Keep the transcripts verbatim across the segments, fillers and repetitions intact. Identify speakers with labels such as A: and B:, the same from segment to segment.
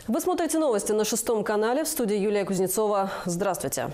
A: Вы смотрите новости на шестом канале. В студии Юлия Кузнецова. Здравствуйте.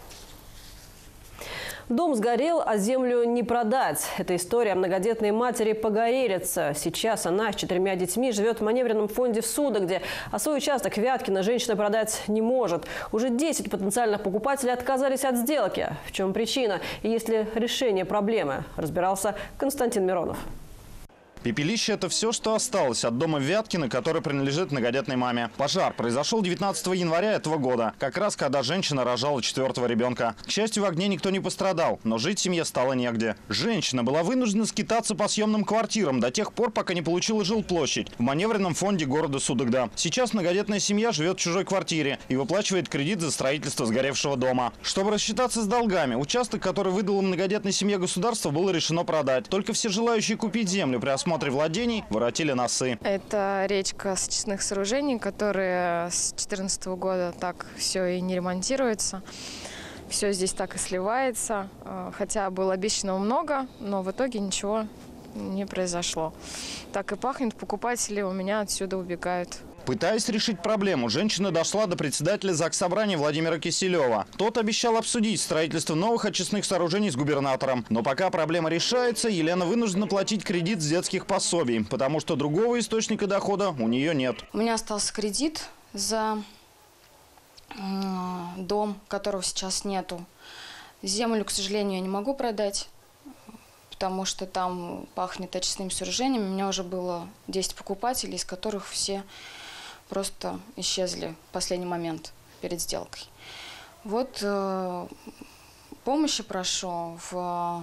A: Дом сгорел, а землю не продать. Это история многодетной матери Погорелицы. Сейчас она с четырьмя детьми живет в маневренном фонде в Судогде, а свой участок Вяткино женщина продать не может. Уже десять потенциальных покупателей отказались от сделки. В чем причина и есть ли решение проблемы, разбирался Константин Миронов.
B: Пепелище – это все, что осталось от дома Вяткино, который принадлежит многодетной маме. Пожар произошел девятнадцатого января этого года, как раз когда женщина рожала четвертого ребенка. К счастью, в огне никто не пострадал, но жить семье стало негде. Женщина была вынуждена скитаться по съемным квартирам до тех пор, пока не получила жилплощадь в маневренном фонде города Судогда. Сейчас многодетная семья живет в чужой квартире и выплачивает кредит за строительство сгоревшего дома. Чтобы рассчитаться с долгами, участок, который выдало многодетной семье государство, было решено продать. Только все желающие купить землю при осмотре владений воротили носы.
C: Это речка очистных сооружений, которые с две тысячи четырнадцатого года так все и не ремонтируется. Все здесь так и сливается. Хотя было обещано много, но в итоге ничего не произошло. Так и пахнет, покупатели у меня отсюда убегают.
B: Пытаясь решить проблему, женщина дошла до председателя Заксобрания Владимира Киселева. Тот обещал обсудить строительство новых очистных сооружений с губернатором. Но пока проблема решается, Елена вынуждена платить кредит с детских пособий, потому что другого источника дохода у нее нет.
C: У меня остался кредит за э, дом, которого сейчас нету. Землю, к сожалению, я не могу продать, потому что там пахнет очистными сооружениями. У меня уже было десять покупателей, из которых все просто исчезли в последний момент перед сделкой. Вот э, помощи прошу в,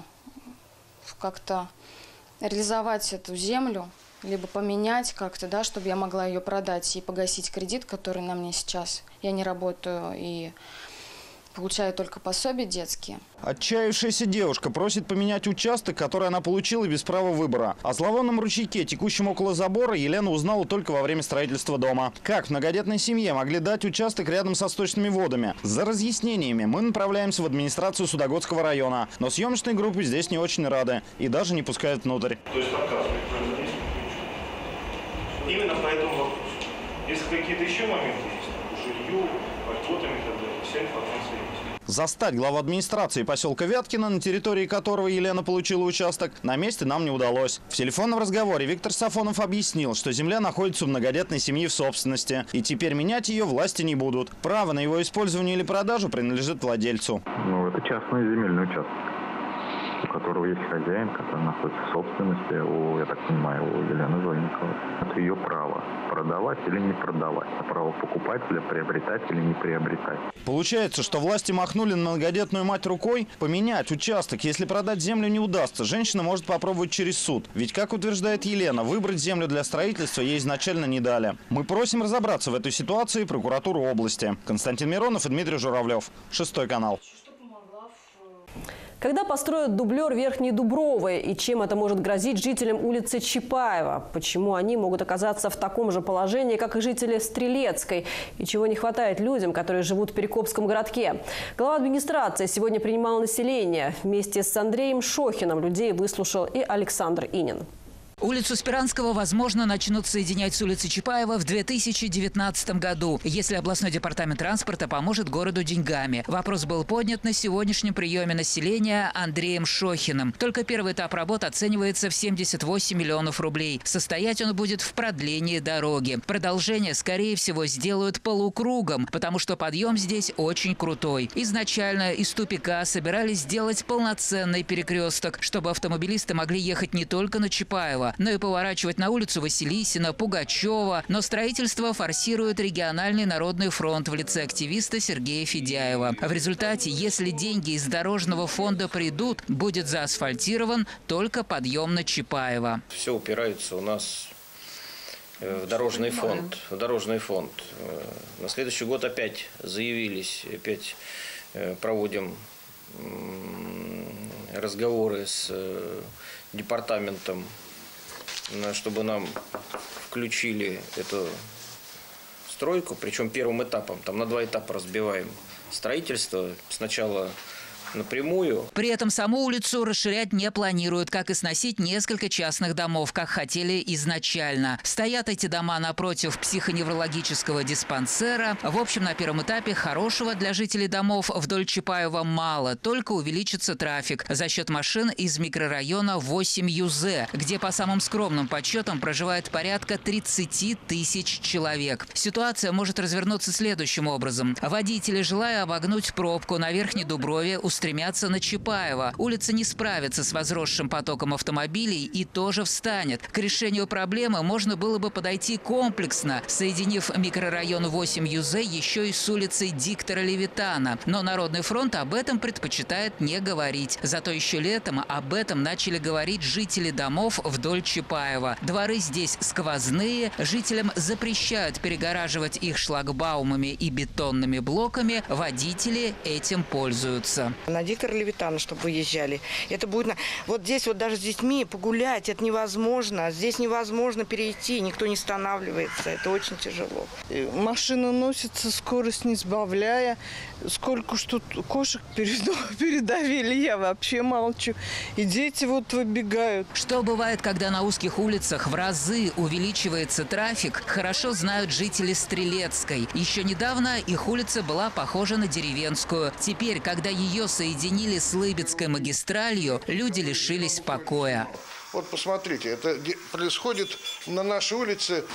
C: в как-то реализовать эту землю, либо поменять как-то, да, чтобы я могла ее продать и погасить кредит, который на мне сейчас. Я не работаю и получаю только пособия детские.
B: Отчаявшаяся девушка просит поменять участок, который она получила без права выбора. О зловонном ручейке, текущем около забора, Елена узнала только во время строительства дома. Как в многодетной семье могли дать участок рядом со сточными водами? За разъяснениями мы направляемся в администрацию Судогодского района. Но съемочной группе здесь не очень рады и даже не пускают внутрь.
D: То есть отказывают? Именно по этому вопросу. Если какие-то еще моменты есть, по жилью, по льготам и так далее, вся информация есть.
B: Застать главу администрации поселка Вяткино, на территории которого Елена получила участок, на месте нам не удалось. В телефонном разговоре Виктор Сафонов объяснил, что земля находится у многодетной семьи в собственности, и теперь менять ее власти не будут. Право на его использование или продажу принадлежит владельцу.
E: Ну, это частный земельный участок, у которого есть хозяин, который находится в собственности, у, я так понимаю, у Елены Зольниковой. Это ее право продавать или не продавать, а право покупателя приобретать или не приобретать.
B: Получается, что власти махнули на многодетную мать рукой. Поменять участок, если продать землю не удастся, женщина может попробовать через суд. Ведь, как утверждает Елена, выбрать землю для строительства ей изначально не дали. Мы просим разобраться в этой ситуации прокуратуру области. Константин Миронов и Дмитрий Журавлев. Шестой канал.
A: Когда построят дублер Верхней Дубровой и чем это может грозить жителям улицы Чапаева? Почему они могут оказаться в таком же положении, как и жители Стрелецкой? И чего не хватает людям, которые живут в Перекопском городке? Глава администрации сегодня принимал население. Вместе с Андреем Шохиным людей выслушал и Александр Инин.
F: Улицу Спиранского, возможно, начнут соединять с улицей Чапаева в две тысячи девятнадцатом году, если областной департамент транспорта поможет городу деньгами. Вопрос был поднят на сегодняшнем приеме населения Андреем Шохиным. Только первый этап работ оценивается в семьдесят восемь миллионов рублей. Состоять он будет в продлении дороги. Продолжение, скорее всего, сделают полукругом, потому что подъем здесь очень крутой. Изначально из тупика собирались сделать полноценный перекресток, чтобы автомобилисты могли ехать не только на Чапаева, но и поворачивать на улицу Василисина, Пугачева. Но строительство форсирует региональный народный фронт в лице активиста Сергея Федяева. В результате, если деньги из дорожного фонда придут, будет заасфальтирован только подъем на Чапаева.
G: Все упирается у нас в дорожный фонд. В дорожный фонд. На следующий год опять заявились, опять проводим разговоры с департаментом, чтобы нам включили эту стройку, причем первым этапом. Там на два этапа разбиваем строительство. Сначала напрямую.
F: При этом саму улицу расширять не планируют, как и сносить несколько частных домов, как хотели изначально. Стоят эти дома напротив психоневрологического диспансера. В общем, на первом этапе хорошего для жителей домов вдоль Чапаева мало, только увеличится трафик за счет машин из микрорайона восемь ю зэ, где по самым скромным подсчетам проживает порядка тридцати тысяч человек. Ситуация может развернуться следующим образом. Водители, желая обогнуть пробку на Верхней Дуброве, устремятся на Чапаева. Улица не справится с возросшим потоком автомобилей и тоже встанет. К решению проблемы можно было бы подойти комплексно, соединив микрорайон восемь ю зэ еще и с улицей Диктора Левитана. Но Народный фронт об этом предпочитает не говорить. Зато еще летом об этом начали говорить жители домов вдоль Чапаева. Дворы здесь сквозные, жителям запрещают перегораживать их шлагбаумами и бетонными блоками, водители этим пользуются.
H: На Диктора Левитана, чтобы выезжали. Это будет на... Вот здесь вот даже с детьми погулять, это невозможно. Здесь невозможно перейти, никто не останавливается. Это очень тяжело.
I: Машина носится, скорость не сбавляя. Сколько что кошек передавили, я вообще молчу. И дети вот выбегают.
F: Что бывает, когда на узких улицах в разы увеличивается трафик, хорошо знают жители Стрелецкой. Еще недавно их улица была похожа на деревенскую. Теперь, когда ее соединили с Лыбецкой магистралью, люди лишились покоя.
J: Вот посмотрите, это происходит на нашей улице.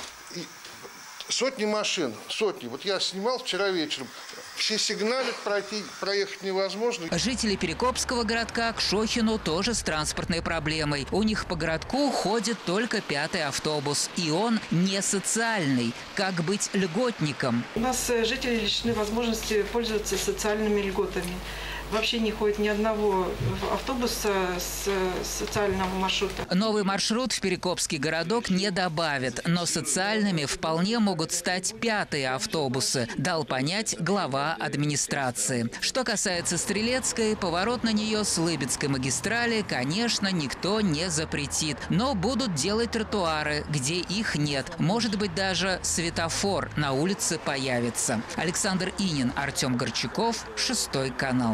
J: Сотни машин, сотни. Вот я снимал вчера вечером. Все сигналят, пройти, проехать невозможно.
F: Жители Перекопского городка к Шохину тоже с транспортной проблемой. У них по городку ходит только пятый автобус. И он не социальный. Как быть льготником?
I: У нас жители лишены возможности пользоваться социальными льготами. Вообще не ходит ни одного автобуса с социального маршрута.
F: Новый маршрут в Перекопский городок не добавят, но социальными вполне могут стать пятые автобусы, дал понять глава администрации. Что касается Стрелецкой, поворот на нее с Лыбецкой магистрали, конечно, никто не запретит. Но будут делать тротуары, где их нет. Может быть, даже светофор на улице появится. Александр Инин, Артем Горчаков, Шестой канал.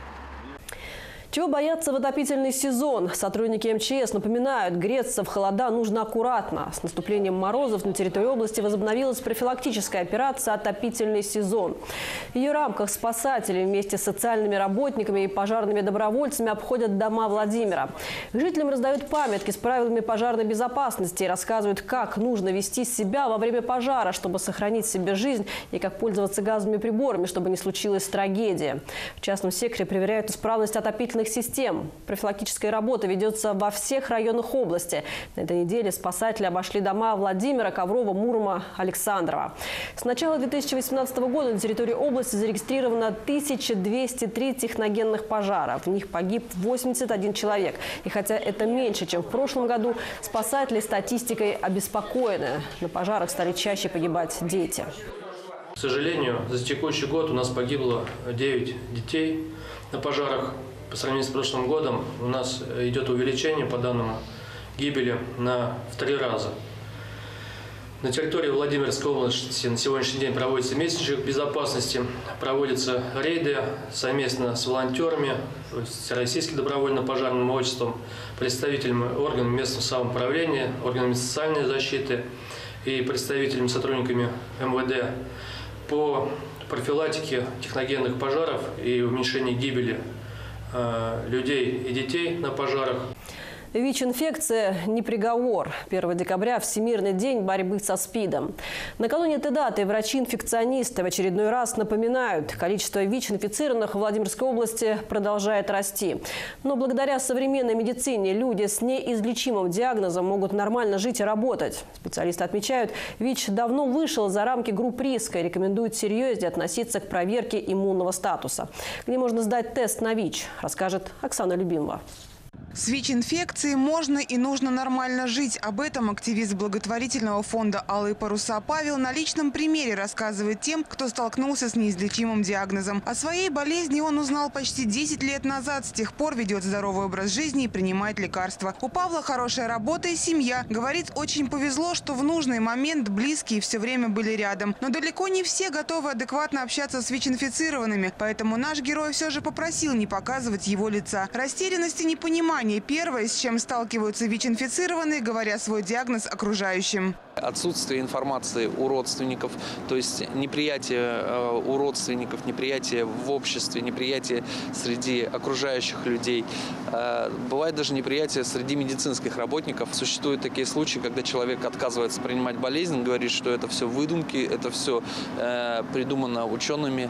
A: Чего бояться в отопительный сезон? Сотрудники эм че эс напоминают, греться в холода нужно аккуратно. С наступлением морозов на территории области возобновилась профилактическая операция «Отопительный сезон». В ее рамках спасатели вместе с социальными работниками и пожарными добровольцами обходят дома Владимира. Жителям раздают памятки с правилами пожарной безопасности и рассказывают, как нужно вести себя во время пожара, чтобы сохранить себе жизнь, и как пользоваться газовыми приборами, чтобы не случилась трагедия. В частном секторе проверяют исправность отопительных систем. Профилактическая работа ведется во всех районах области. На этой неделе спасатели обошли дома Владимира, Коврова, Мурома, Александрова. С начала две тысячи восемнадцатого года на территории области зарегистрировано тысяча двести три техногенных пожара. В них погиб восемьдесят один человек. И хотя это меньше, чем в прошлом году, спасатели статистикой обеспокоены. На пожарах стали чаще погибать дети.
K: К сожалению, за текущий год у нас погибло девять детей на пожарах. По сравнению с прошлым годом у нас идет увеличение по данным гибели на в три раза. На территории Владимирской области на сегодняшний день проводится месячник безопасности, проводятся рейды совместно с волонтерами, Всероссийским добровольным пожарным обществом, представителями органов местного самоуправления, органами социальной защиты и представителями, сотрудниками эм вэ дэ по профилактике техногенных пожаров и уменьшению гибели людей и детей на пожарах.
A: ВИЧ-инфекция не приговор. первого декабря – Всемирный день борьбы со СПИДом. Накануне этой даты врачи-инфекционисты в очередной раз напоминают, количество ВИЧ-инфицированных в Владимирской области продолжает расти. Но благодаря современной медицине люди с неизлечимым диагнозом могут нормально жить и работать. Специалисты отмечают, ВИЧ давно вышел за рамки групп риска и рекомендуют серьезнее относиться к проверке иммунного статуса. Где можно сдать тест на ВИЧ, расскажет Оксана Любимова.
L: С ВИЧ-инфекцией можно и нужно нормально жить. Об этом активист благотворительного фонда «Алые паруса» Павел на личном примере рассказывает тем, кто столкнулся с неизлечимым диагнозом. О своей болезни он узнал почти десять лет назад. С тех пор ведет здоровый образ жизни и принимает лекарства. У Павла хорошая работа и семья. Говорит, очень повезло, что в нужный момент близкие все время были рядом. Но далеко не все готовы адекватно общаться с ВИЧ-инфицированными. Поэтому наш герой все же попросил не показывать его лица. Растерянность и непонимание – первое, с чем сталкиваются ВИЧ-инфицированные, говоря свой диагноз окружающим.
M: Отсутствие информации у родственников, то есть неприятие у родственников, неприятие в обществе, неприятие среди окружающих людей. Бывает даже неприятие среди медицинских работников. Существуют такие случаи, когда человек отказывается принимать болезнь, говорит, что это все выдумки, это все придумано учеными,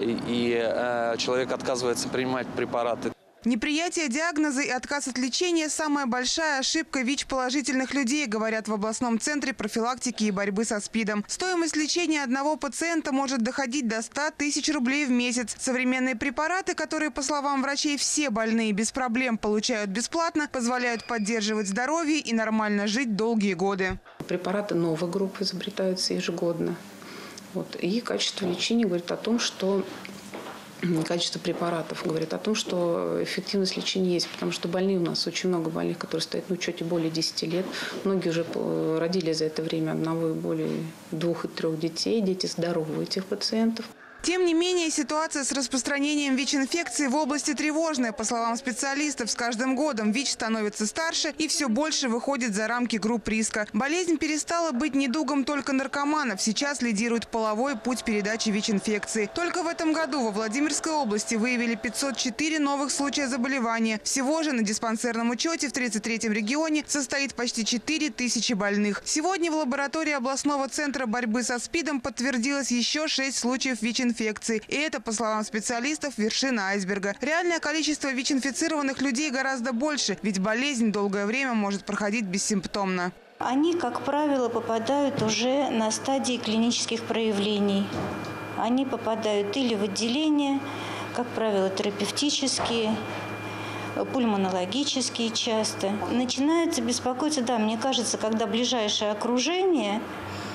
M: и человек отказывается принимать препараты.
L: Неприятие диагноза и отказ от лечения – самая большая ошибка ВИЧ-положительных людей, говорят в областном центре профилактики и борьбы со СПИДом. Стоимость лечения одного пациента может доходить до ста тысяч рублей в месяц. Современные препараты, которые, по словам врачей, все больные без проблем получают бесплатно, позволяют поддерживать здоровье и нормально жить долгие годы.
N: Препараты новой группы изобретаются ежегодно. Вот. И качество лечения говорит о том, что Качество препаратов говорит о том, что эффективность лечения есть, потому что больные у нас очень много больных, которые стоят на учете более десяти лет. Многие уже родили за это время одного и более двух и трех детей. Дети здоровы у этих пациентов.
L: Тем не менее, ситуация с распространением ВИЧ-инфекции в области тревожная. По словам специалистов, с каждым годом ВИЧ становится старше и все больше выходит за рамки групп риска. Болезнь перестала быть недугом только наркоманов. Сейчас лидирует половой путь передачи ВИЧ-инфекции. Только в этом году во Владимирской области выявили пятьсот четыре новых случая заболевания. Всего же на диспансерном учете в тридцать третьем регионе состоит почти четыре тысячи больных. Сегодня в лаборатории областного центра борьбы со СПИДом подтвердилось еще шесть случаев ВИЧ-инфекции. Инфекции. И это, по словам специалистов, вершина айсберга. Реальное количество ВИЧ-инфицированных людей гораздо больше, ведь болезнь долгое время может проходить бессимптомно.
O: Они, как правило, попадают уже на стадии клинических проявлений. Они попадают или в отделение, как правило, терапевтические, пульмонологические часто. Начинается беспокоиться, да, мне кажется, когда ближайшее окружение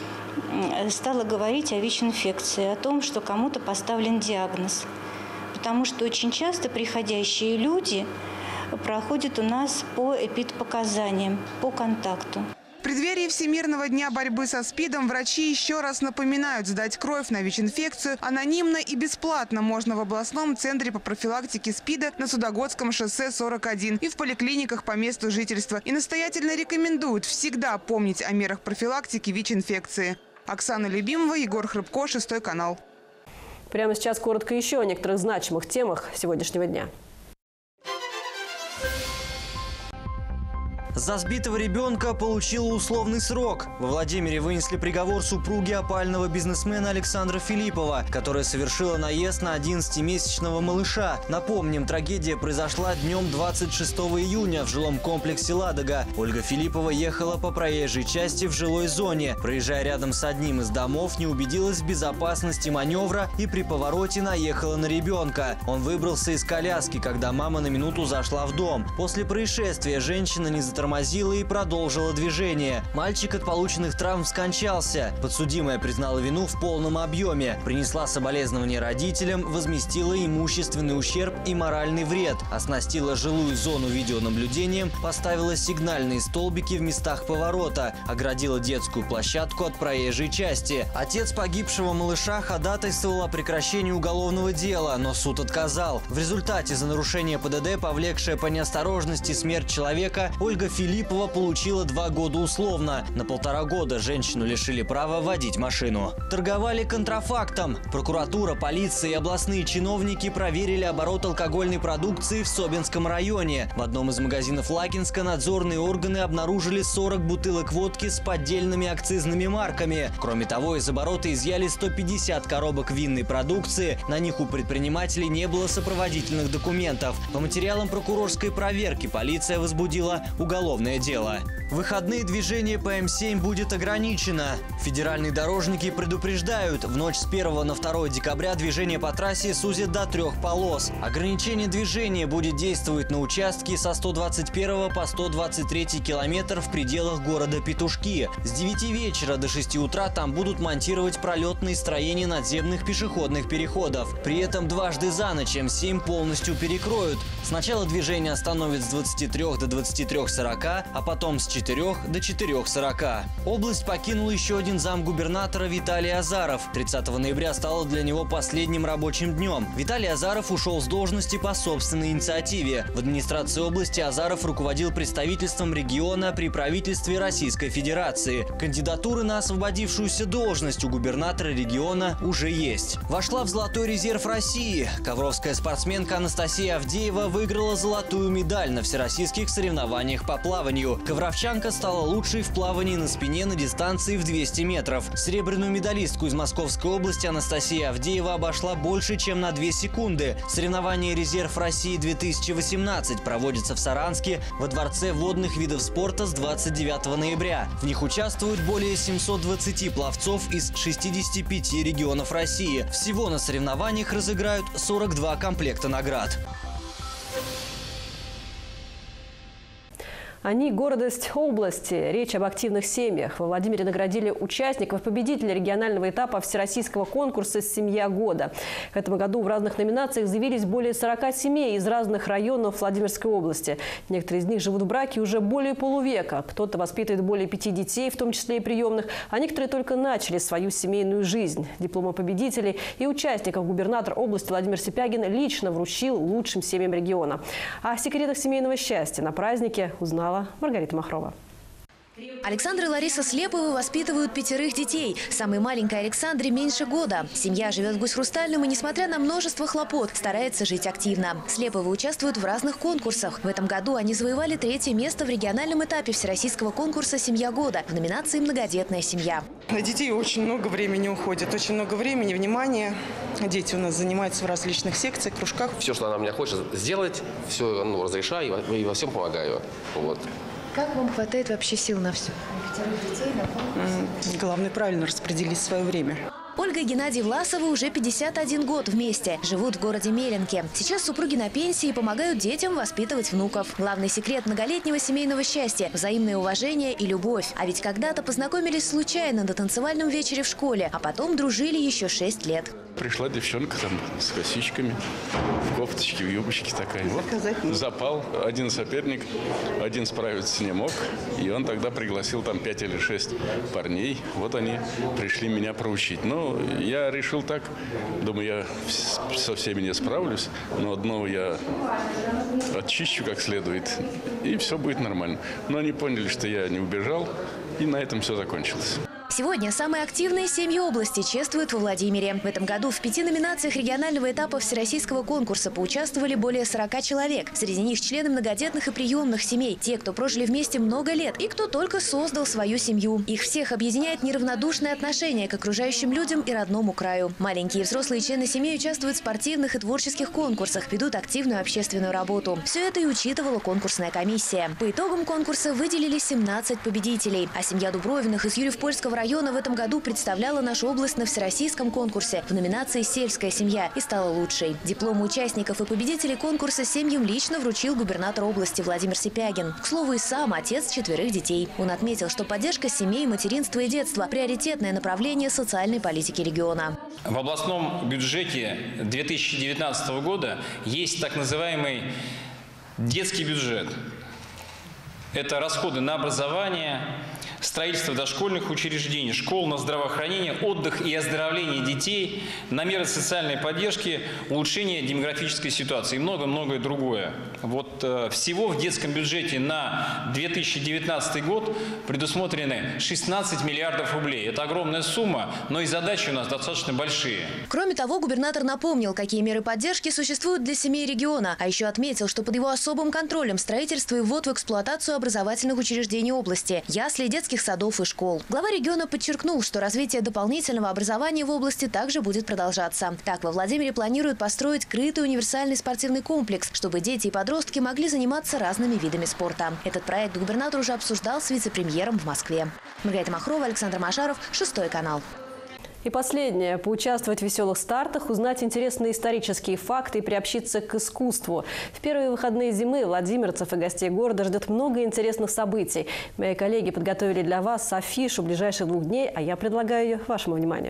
O: стала говорить о ВИЧ-инфекции, о том, что кому-то поставлен диагноз. Потому что очень часто приходящие люди проходят у нас по эпидпоказаниям, по контакту.
L: В преддверии Всемирного дня борьбы со СПИДом врачи еще раз напоминают, сдать кровь на ВИЧ-инфекцию анонимно и бесплатно можно в областном центре по профилактике СПИДа на Судогодском шоссе сорок один и в поликлиниках по месту жительства. И настоятельно рекомендуют всегда помнить о мерах профилактики ВИЧ-инфекции. Оксана Любимова, Егор Хрыбко, Шестой канал.
A: Прямо сейчас коротко еще о некоторых значимых темах сегодняшнего дня.
P: За сбитого ребенка получила условный срок. Во Владимире вынесли приговор супруге опального бизнесмена Александра Филиппова, которая совершила наезд на одиннадцатимесячного малыша. Напомним, трагедия произошла днем двадцать шестого июня в жилом комплексе «Ладога». Ольга Филиппова ехала по проезжей части в жилой зоне. Проезжая рядом с одним из домов, не убедилась в безопасности маневра и при повороте наехала на ребенка. Он выбрался из коляски, когда мама на минуту зашла в дом. После происшествия женщина не затормозила и продолжила движение. Мальчик от полученных травм скончался. Подсудимая признала вину в полном объеме, принесла соболезнования родителям, возместила имущественный ущерб и моральный вред, оснастила жилую зону видеонаблюдением, поставила сигнальные столбики в местах поворота, оградила детскую площадку от проезжей части. Отец погибшего малыша ходатайствовал о прекращении уголовного дела, но суд отказал. В результате за нарушение ПДД, повлекшее по неосторожности смерть человека, Ольга Филиппова получила два года условно. На полтора года женщину лишили права водить машину. Торговали контрафактом. Прокуратура, полиция и областные чиновники проверили оборот алкогольной продукции в Собинском районе. В одном из магазинов Лакинска надзорные органы обнаружили сорок бутылок водки с поддельными акцизными марками. Кроме того, из оборота изъяли сто пятьдесят коробок винной продукции. На них у предпринимателей не было сопроводительных документов. По материалам прокурорской проверки полиция возбудила уголовное дело. В выходные движение по Эм семь будет ограничено. Федеральные дорожники предупреждают, в ночь с первого на второе декабря движение по трассе сузят до трех полос. Ограничение движения будет действовать на участке со сто двадцать первого по сто двадцать третий километр в пределах города Петушки. С девяти вечера до шести утра там будут монтировать пролетные строения надземных пешеходных переходов. При этом дважды за ночь Эм семь полностью перекроют. Сначала движение остановят с двадцати трёх до двадцати трёх сорока, а потом с четырёх до четырёх сорока. Область покинул еще один замгубернатора Виталий Азаров. тридцатого ноября стало для него последним рабочим днем. Виталий Азаров ушел с должности по собственной инициативе. В администрации области Азаров руководил представительством региона при правительстве Российской Федерации. Кандидатуры на освободившуюся должность у губернатора региона уже есть. Вошла в золотой резерв России. Ковровская спортсменка Анастасия Авдеева выиграла золотую медаль на всероссийских соревнованиях по плаванию. Ковровчанка стала лучшей в плавании на спине на дистанции в двести метров. Серебряную медалистку из Московской области Анастасия Авдеева обошла больше, чем на две секунды. Соревнования «Резерв России-две тысячи восемнадцать» проводятся в Саранске во Дворце водных видов спорта с двадцать девятого ноября. В них участвуют более семисот двадцати пловцов из шестидесяти пяти регионов России. Всего на соревнованиях разыграют сорок два комплекта наград.
A: Они – гордость области. Речь об активных семьях. Во Владимире наградили участников, победителей регионального этапа всероссийского конкурса «Семья года». В этом году в разных номинациях заявились более сорока семей из разных районов Владимирской области. Некоторые из них живут в браке уже более полувека. Кто-то воспитывает более пяти детей, в том числе и приемных, а некоторые только начали свою семейную жизнь. Дипломы победителей и участников губернатор области Владимир Сипягин лично вручил лучшим семьям региона. О секретах семейного счастья на празднике узнала Маргарита Махрова.
Q: Александр и Лариса Слеповы воспитывают пятерых детей. Самой маленькой Александре меньше года. Семья живет в Гусь-Хрустальном и, несмотря на множество хлопот, старается жить активно. Слеповы участвуют в разных конкурсах. В этом году они завоевали третье место в региональном этапе всероссийского конкурса «Семья года» в номинации «Многодетная семья».
R: На детей очень много времени уходит, очень много времени, внимания. Дети у нас занимаются в различных секциях, кружках.
S: Все, что она мне хочет сделать, все ну, разрешаю и во всем помогаю. Вот.
Q: Как вам хватает вообще сил на все? Пятерых детей на конкурсе?
R: Главное, правильно распределить свое время.
Q: Ольга и Геннадий Власовы уже пятьдесят один год вместе. Живут в городе Меленке. Сейчас супруги на пенсии и помогают детям воспитывать внуков. Главный секрет многолетнего семейного счастья – взаимное уважение и любовь. А ведь когда-то познакомились случайно на танцевальном вечере в школе, а потом дружили еще шесть лет.
T: Пришла девчонка там с косичками, в кофточке, в юбочке такая. Вот запал. Один соперник, один справиться не мог. И он тогда пригласил там пять или шесть парней. Вот они пришли меня проучить. Ну, я решил так. Думаю, я со всеми не справлюсь. Но одного я очищу как следует. И все будет нормально. Но они поняли, что я не убежал. И на этом все закончилось.
Q: Сегодня самые активные семьи области чествуют во Владимире. В этом году в пяти номинациях регионального этапа всероссийского конкурса поучаствовали более сорока человек. Среди них члены многодетных и приемных семей, те, кто прожили вместе много лет и кто только создал свою семью. Их всех объединяет неравнодушное отношение к окружающим людям и родному краю. Маленькие и взрослые члены семьи участвуют в спортивных и творческих конкурсах, ведут активную общественную работу. Все это и учитывала конкурсная комиссия. По итогам конкурса выделили семнадцать победителей. А семья Дубровиных из Юрьев-Польского района района в этом году представляла нашу область на всероссийском конкурсе в номинации «Сельская семья» и стала лучшей. Дипломы участников и победителей конкурса семьям лично вручил губернатор области Владимир Сипягин. К слову, и сам отец четверых детей. Он отметил, что поддержка семей, материнства и детства – приоритетное направление социальной политики региона.
U: В областном бюджете две тысячи девятнадцатого года есть так называемый детский бюджет. Это расходы на образование, строительство дошкольных учреждений, школ, на здравоохранение, отдых и оздоровление детей, на меры социальной поддержки, улучшение демографической ситуации и много-многое другое. Вот э, всего в детском бюджете на две тысячи девятнадцатый год предусмотрены шестнадцать миллиардов рублей. Это огромная сумма, но и задачи у нас достаточно большие.
Q: Кроме того, губернатор напомнил, какие меры поддержки существуют для семей региона, а еще отметил, что под его особым контролем строительство и ввод в эксплуатацию образовательных учреждений области, ясли, более детских садов и школ. Глава региона подчеркнул, что развитие дополнительного образования в области также будет продолжаться. Так, во Владимире планируют построить крытый универсальный спортивный комплекс, чтобы дети и подростки могли заниматься разными видами спорта. Этот проект губернатор уже обсуждал с вице-премьером в Москве. Маргарита Махрова, Александр Машаров, Шестой канал.
A: И последнее. Поучаствовать в веселых стартах, узнать интересные исторические факты и приобщиться к искусству. В первые выходные зимы владимирцев и гостей города ждет много интересных событий. Мои коллеги подготовили для вас афишу ближайших двух дней, а я предлагаю ее вашему вниманию.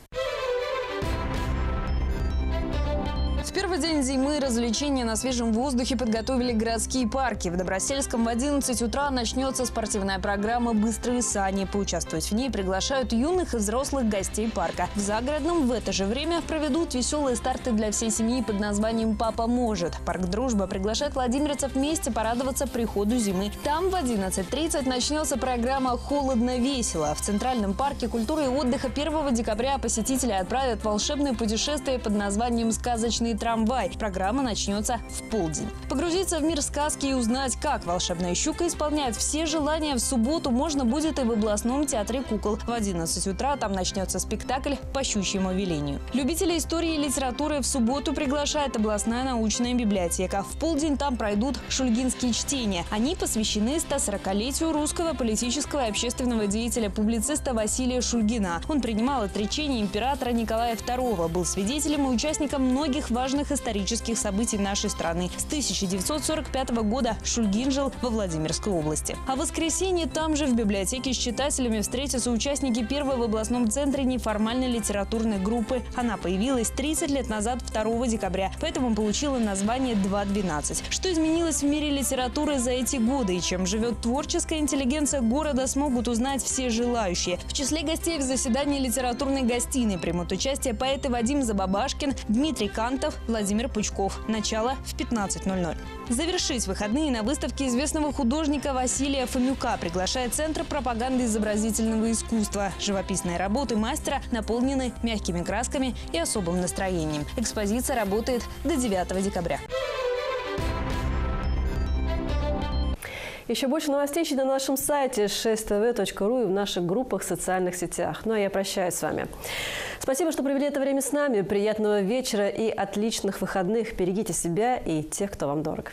C: В первый день зимы развлечения на свежем воздухе подготовили городские парки. В Добросельском в одиннадцать утра начнется спортивная программа «Быстрые сани». Поучаствовать в ней приглашают юных и взрослых гостей парка. В Загородном в это же время проведут веселые старты для всей семьи под названием «Папа может». Парк «Дружба» приглашает владимирцев вместе порадоваться приходу зимы. Там в одиннадцать тридцать начнется программа «Холодно-весело». В Центральном парке культуры и отдыха первого декабря посетители отправят волшебное путешествие под названием «Сказочный трамвай». Программа начнется в полдень. Погрузиться в мир сказки и узнать, как волшебная щука исполняет все желания в субботу можно будет и в областном театре кукол. В одиннадцать утра там начнется спектакль «По щучьему велению». Любителей истории и литературы в субботу приглашает областная научная библиотека. В полдень там пройдут шульгинские чтения. Они посвящены стосорокалетию русского политического и общественного деятеля-публициста Василия Шульгина. Он принимал отречение императора Николая второго, был свидетелем и участником многих важных исторических событий нашей страны. С тысяча девятьсот сорок пятого года Шульгин жил во Владимирской области. А в воскресенье там же в библиотеке с читателями встретятся участники первой в областном центре неформальной литературной группы. Она появилась тридцать лет назад, второго декабря, поэтому получила название два двенадцать. Что изменилось в мире литературы за эти годы и чем живет творческая интеллигенция города, смогут узнать все желающие. В числе гостей в заседании литературной гостиной примут участие поэты Вадим Забабашкин, Дмитрий Кантов, Владимир Пучков. Начало в пятнадцать ноль ноль. Завершить выходные на выставке известного художника Василия Фомюка приглашает Центр пропаганды изобразительного искусства. Живописные работы мастера наполнены мягкими красками и особым настроением. Экспозиция работает до девятого декабря.
A: Еще больше новостей ищите на нашем сайте шесть тэ вэ точка ру и в наших группах в социальных сетях. Ну а я прощаюсь с вами. Спасибо, что провели это время с нами. Приятного вечера и отличных выходных. Берегите себя и тех, кто вам дорог.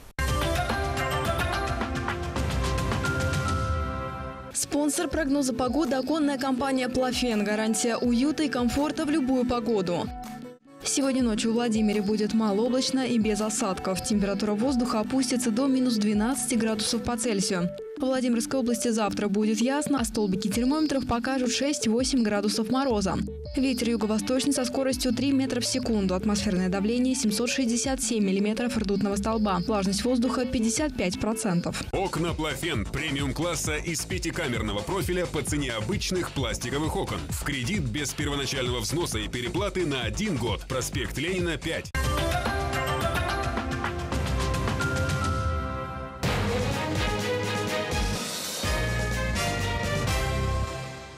V: Спонсор прогноза погоды – оконная компания «Плафен». Гарантия уюта и комфорта в любую погоду. Сегодня ночью в Владимире будет малооблачно и без осадков. Температура воздуха опустится до минус двенадцати градусов по Цельсию. В Владимирской области завтра будет ясно, а столбики термометров покажут шесть-восемь градусов мороза. Ветер юго-восточный со скоростью три метра в секунду. Атмосферное давление семьсот шестьдесят семь миллиметров ртутного столба. Влажность воздуха пятьдесят пять процентов.
W: Окна «Плафен» премиум-класса из пятикамерного профиля по цене обычных пластиковых окон. В кредит без первоначального взноса и переплаты на один год. Проспект Ленина, пять.